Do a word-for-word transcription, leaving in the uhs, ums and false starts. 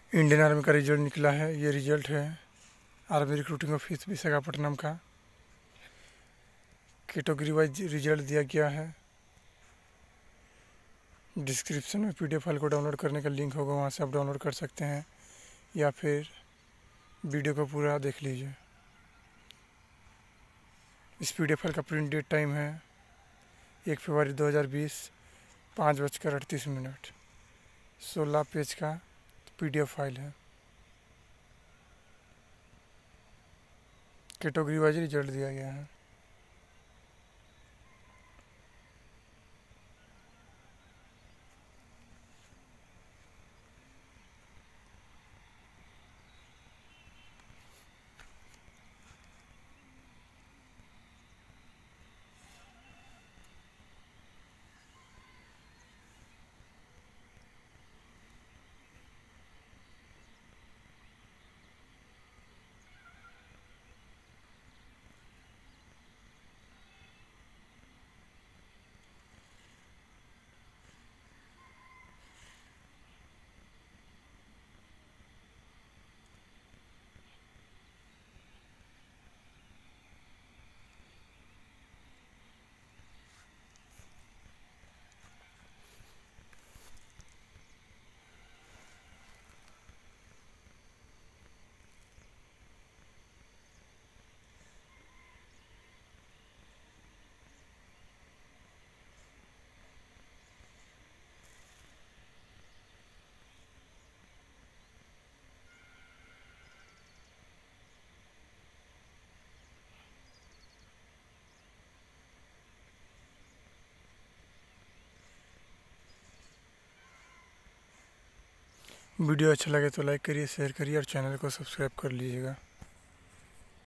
Indian army का result निकला है। ये रिजल्ट है आर्मी रिक्रूटिंग ऑफिस विशाखापट्टनम का। कैटेगरी वाइज रिजल्ट दिया गया है। डिस्क्रिप्शन में पीडीएफ फाइल को डाउनलोड करने का लिंक होगा, वहाँ से आप डाउनलोड कर सकते हैं या फिर वीडियो को पूरा देख लीजिए। इस पीडीएफ फाइल का प्रिंट डेट टाइम है एक फरवरी दो हज़ार बीस, पाँच बजकर अड़तीस मिनट। सोलह पेज का पीडीएफ फाइल है। कैटेगरी वाइज रिजल्ट दिया गया है। वीडियो अच्छा लगे तो लाइक करिए, शेयर करिए और चैनल को सब्सक्राइब कर लीजिएगा।